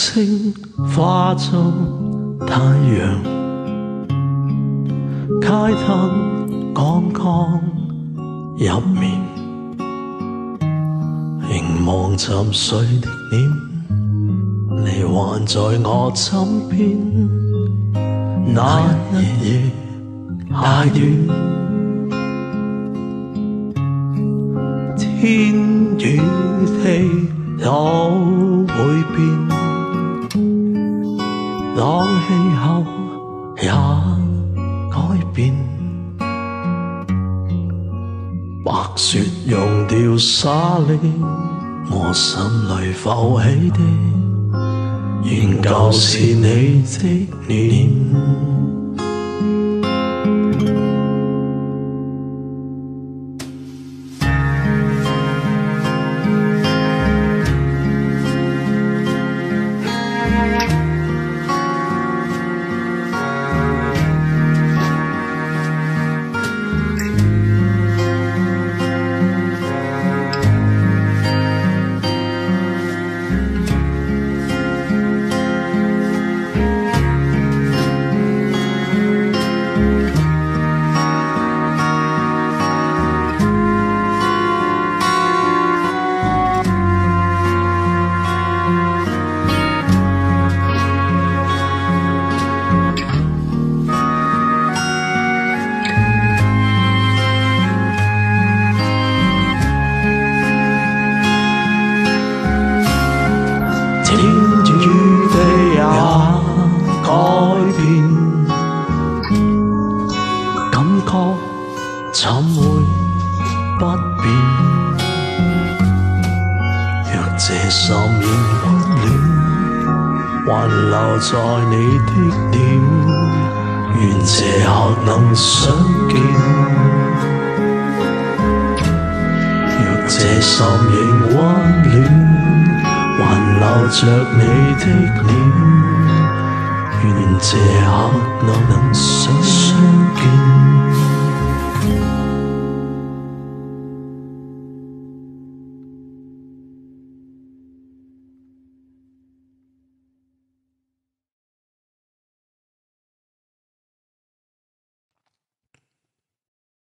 星化做太陽，街燈剛剛入眠，凝望沉睡的臉，你還在我枕邊。那一夜太短，天與地都會變，當氣候也改變，白雪融掉沙礫，我心裏浮起的仍舊是你的臉。天與地也改變，感覺怎會不變？若這心仍溫暖，還留在你的臉，願這刻能相見。若這心仍溫暖，還留着你的臉，願這刻能相見。